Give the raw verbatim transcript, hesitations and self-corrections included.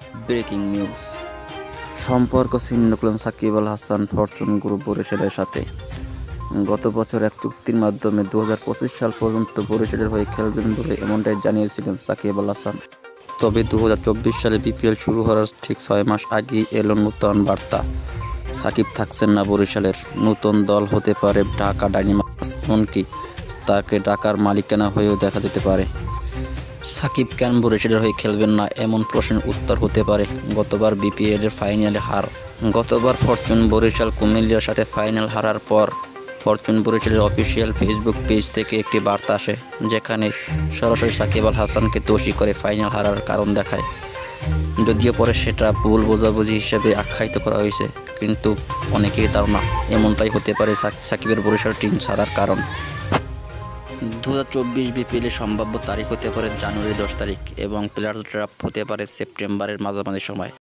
Breaking news. সম্পর্ক ছিন্ন করলেন সাকিব আল হাসান ফরচুন গ্রুপ বরিশালের সাথে। গত বছর এক চুক্তির মাধ্যমে দু হাজার পঁচিশ সাল পর্যন্ত বরিশালের হয়ে খেলবেন বলে এমনটাই জানিয়েছিলেন সাকিব আল হাসান। তবে দু হাজার চব্বিশ সালে বিপিএল শুরু হওয়ার ঠিক ছয় মাস আগেই এলো নতুন বার্তা। সাকিব থাকছেন না বরিশালের, নতুন দল হতে পারে ঢাকা ডায়নামাইটস, এমনকি তাকে ঢাকার মালিকানা হয়েও দেখা যেতে পারে। সাকিব কেন বরিশালের হয়ে খেলবেন না, এমন প্রশ্নের উত্তর হতে পারে গতবার বিপিএলের ফাইনালে হার। গতবার ফরচুন বরিশাল কুমিল্লার সাথে ফাইনাল হারার পর ফরচুন বরিশালের অফিসিয়াল ফেসবুক পেজ থেকে একটি বার্তা আসে, যেখানে সরাসরি সাকিব আল হাসানকে দোষী করে ফাইনাল হারার কারণ দেখায়। যদিও পরে সেটা ভুল বোঝাবুঝি হিসেবে আখ্যায়িত করা হয়েছে, কিন্তু অনেকেই ধারণা এমনটাই হতে পারে সাকিবের বরিশাল টিম ছাড়ার কারণ। দু হাজার চব্বিশ বিপিএলের সম্ভাব্য তারিখ হতে পারে জানুয়ারি দশ তারিখ এবং প্লেয়ার্স ড্রাফট হতে পারে সেপ্টেম্বরের মাঝামাঝি সময়।